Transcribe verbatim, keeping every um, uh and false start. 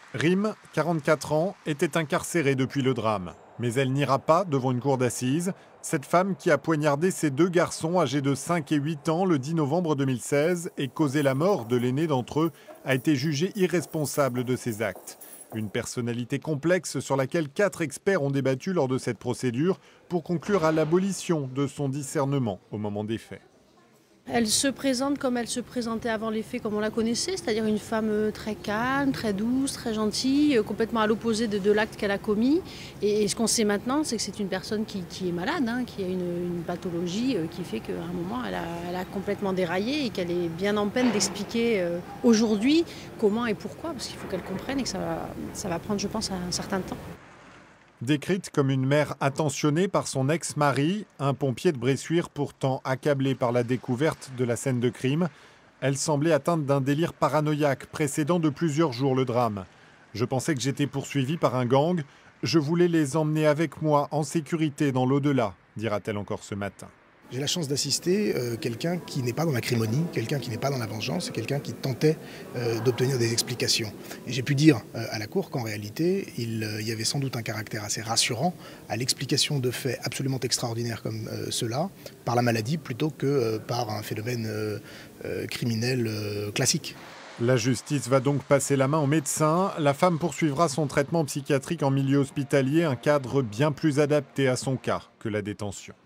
Rim, quarante-quatre ans, était incarcérée depuis le drame. Mais elle n'ira pas devant une cour d'assises. Cette femme qui a poignardé ses deux garçons âgés de cinq et huit ans le dix novembre deux mille seize et causé la mort de l'aîné d'entre eux a été jugée irresponsable de ses actes. Une personnalité complexe sur laquelle quatre experts ont débattu lors de cette procédure pour conclure à l'abolition de son discernement au moment des faits. Elle se présente comme elle se présentait avant les faits, comme on la connaissait, c'est-à-dire une femme très calme, très douce, très gentille, complètement à l'opposé de, de l'acte qu'elle a commis. Et, et ce qu'on sait maintenant, c'est que c'est une personne qui, qui est malade, hein, qui a une, une pathologie qui fait qu'à un moment, elle a, elle a complètement déraillé et qu'elle est bien en peine d'expliquer euh, aujourd'hui comment et pourquoi, parce qu'il faut qu'elle comprenne et que ça va, ça va prendre, je pense, un certain temps. Décrite comme une mère attentionnée par son ex-mari, un pompier de Bressuire pourtant accablé par la découverte de la scène de crime, elle semblait atteinte d'un délire paranoïaque précédant de plusieurs jours le drame. Je pensais que j'étais poursuivie par un gang. Je voulais les emmener avec moi en sécurité dans l'au-delà, dira-t-elle encore ce matin. J'ai la chance d'assister euh, quelqu'un qui n'est pas dans l'acrimonie, quelqu'un qui n'est pas dans la vengeance, quelqu'un qui tentait euh, d'obtenir des explications. Et j'ai pu dire euh, à la Cour qu'en réalité, il euh, y avait sans doute un caractère assez rassurant à l'explication de faits absolument extraordinaires comme euh, ceux-là, par la maladie plutôt que euh, par un phénomène euh, euh, criminel euh, classique. La justice va donc passer la main au médecin. La femme poursuivra son traitement psychiatrique en milieu hospitalier, un cadre bien plus adapté à son cas que la détention.